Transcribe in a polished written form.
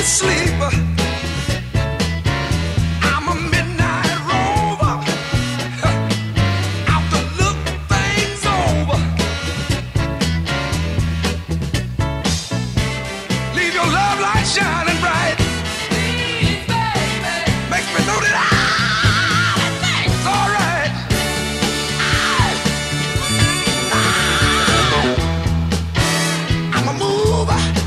sleep. I'm a midnight rover, out to look things over. Leave your love light shining bright. Please, baby. Makes me know that everything's alright. I'm a mover.